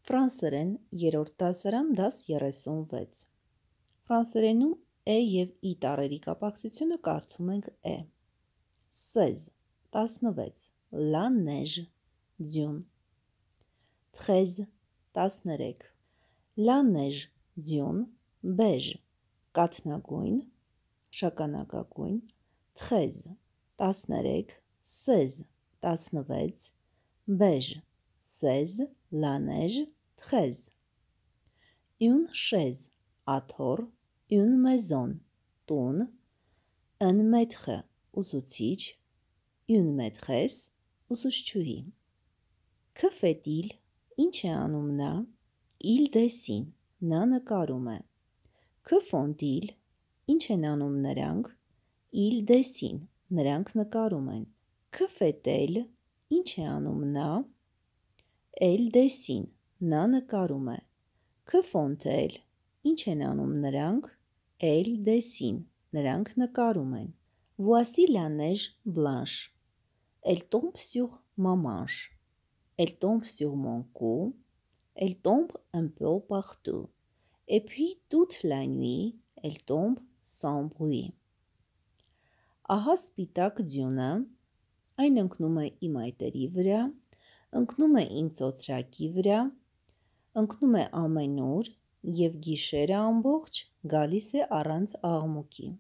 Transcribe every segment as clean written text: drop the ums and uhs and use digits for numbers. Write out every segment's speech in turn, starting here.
Ֆրանսերեն երրորդ դասարան դաս 36 Ֆրանսերենում է և ի տառերի կապակցությունը կարդում ենք է 16 16 La neige ձյուն 13 13 La neige ձյուն beige կաթնագույն շագանակագույն 13 13 16 16 beige 16 La neige 13 Une chaise աթոռ une maison տուն un maître ուսուցիչ une maîtresse ուսուցչուհի Que fait-il ինչ է անում նա Il dessine նա նկարում է Que font-ils ինչ են անում նրանք Il dessine նրանք նկարում են Que fait-elle ինչ է անում նա Elle dessine նա նկարում է Que font-elles ինչ են անում նրանք Elle dessine նրանք նկարում են Voici la neige blanche Elle tombe sur ma manche Elle tombe sur mon cou Elle tombe un peu partout Et puis toute la nuit elle tombe sans bruit Ահա սպիտակ ձյունը այն ընկնում է իմ այտերի վրա ընկնում է իմ ծոծրակի վրա ընկնում է ամենուր և գիշերը ամբողջ գալիս է առանց աղմուկի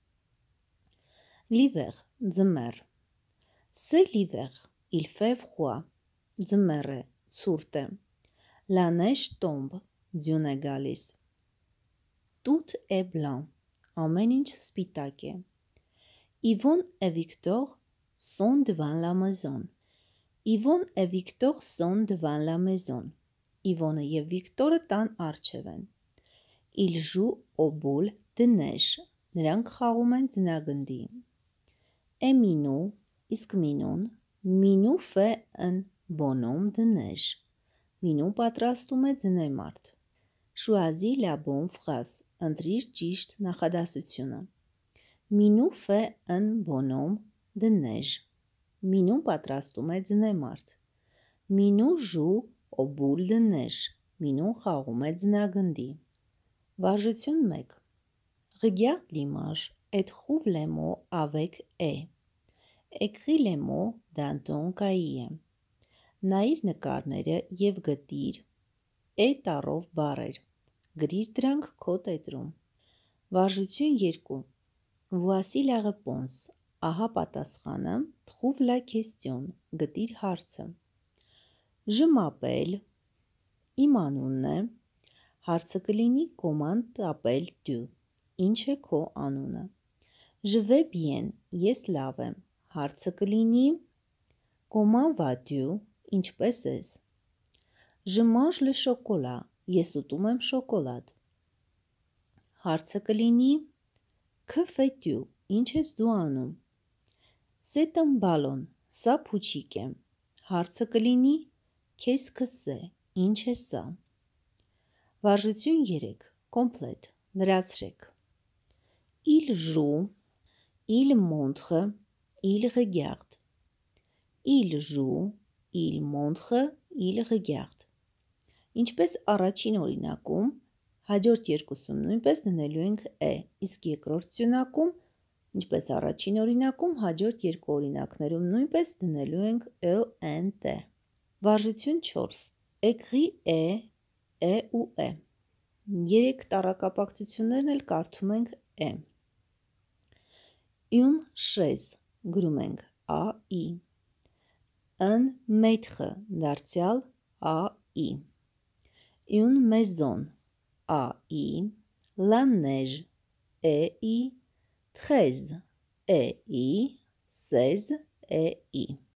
L'hiver ձմեռ C'est l'hiver il fait froid ձմեռ է ցուրտ է La neige tombe ձյուն է գալիս Tout est blanc ամեն ինչ սպիտակ է Yvonne et Victor sont devant la maison Yvonne et Victor sont devant la maison Yvonne և Վիկտորը տան առջև են Il joue au boule de neige նրանք խաղում են ձնագնդի Et Minou իսկ Մինուն Minou fait un bonhomme de neige Մինուն պատրաստում է ձնեմարդ Choisis la bonne phrase ընտրիր ճիշտ նախադասությունը Minou fait un bonhomme de neige Մինուն պատրաստում է ձնեմարդ Minou joue au boule de neige Մինուն խաղում է ձնագնդի Վարժություն 1 Regarde l'image et trouve les mots avec est Écris les mots dans ton cahier Նայիր նկարները և գտիր է տառով բառեր գրիր դրանք քո տետրում Վարժություն 2 Voici la réponse Ահա պատասխանը Trouve la question Գտիր հարցը Je m'appelle Իմ անունն է Հարցը կլինի Comment t'appelles tu Ինչ է քո անունը Je vais bien Ես լավ եմ Հարցը կլինի Comment vas-tu Ինչպե՞ս ես Je mange le chocolat Ես ուտում եմ շոկոլադ Հարցը կլինի Que fais-tu Ինչ ես դու անում C'est un ballon Սա փուչիկ է Հարցը կլինի Qu'est-ce c'est Ինչ է սա Վարժություն 3 Complète Լրացրեք Il joue Il montre Il regarde Il joue Il montre Il regarde Ինչպես առաջին օրինակում հաջորդ երկուսում նույնպես դնելու ենք է իսկ երկրորդ սյունակում ինչպես առաջին օրինակում հաջորդ երկու օրինակներում նույնպես դնելու ենք ENT Վարժություն 4 Écris է ու է Երեք տառակապակցություններն էլ կարդում ենք է Une chaise գրում ենք AI Un maître դարձյալ AI Une maison AI La neige EI 13 EI 16 EI